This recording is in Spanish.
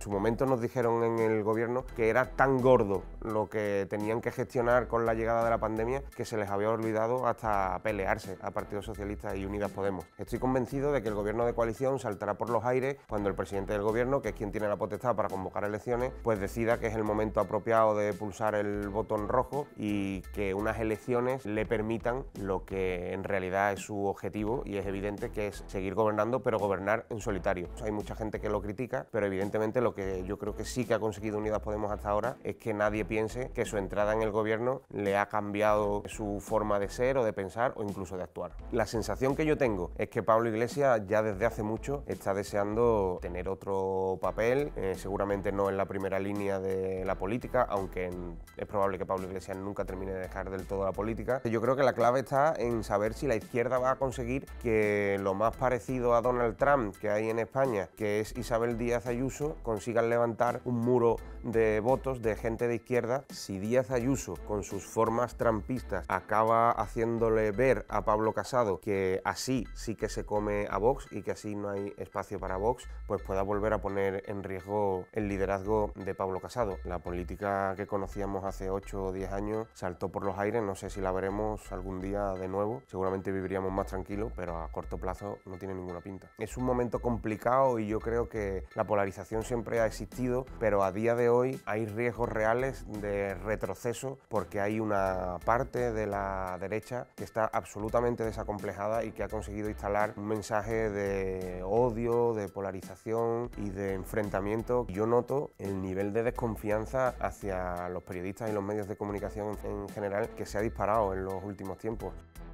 su momento nos dijeron en el gobierno que era tan gordo lo que tenían que gestionar con la llegada de la pandemia que se les había olvidado hasta pelearse a Partido Socialista y Unidas Podemos. Estoy convencido de que el gobierno de coalición saltará por los aires cuando el presidente del gobierno, que es quien tiene la potestad para convocar elecciones, pues decida que es el momento apropiado de pulsar el botón rojo y que unas elecciones le permitan lo que en realidad es su objetivo, y es evidente que es seguir gobernando, pero gobernar en solitario. Hay mucha gente que lo critica, pero evidentemente lo que yo creo que sí que ha conseguido Unidas Podemos hasta ahora es que nadie piense que su entrada en el gobierno le ha cambiado su forma de ser o de pensar o incluso de actuar. La sensación que yo tengo es que Pablo Iglesias ya desde hace mucho está deseando tener otro papel, seguramente no en la primera línea de la política, aunque es probable que Pablo Iglesias nunca termine de dejar del todo la política. Yo creo que la clave está en saber si la izquierda va a conseguir que lo más parecido a Donald Trump que hay en España, que es Isabel Díaz Ayuso, consigan levantar un muro de votos de gente de izquierda. Si Díaz Ayuso, con sus formas trumpistas, acaba haciéndole ver a Pablo Casado que así sí que se come a Vox y que así no hay espacio para Vox, pues pueda volver a poner en riesgo el liderazgo de Pablo Casado. La política que conocíamos hace 8 o 10 años saltó por los aires, no sé si la veremos algún día de nuevo, seguramente viviríamos más tranquilos, pero a corto plazo no tiene ninguna pinta. Es un momento complicado y yo creo que la polarización siempre ha existido, pero a día de hoy hay riesgos reales de retroceso porque hay una parte de la derecha que está absolutamente desacomplejada y que ha conseguido instalar un mensaje de odio, de polarización y de enfrentamiento. Yo noto el nivel de desconfianza hacia los periodistas y los medios de comunicación en general que se ha disparado en los últimos tiempos.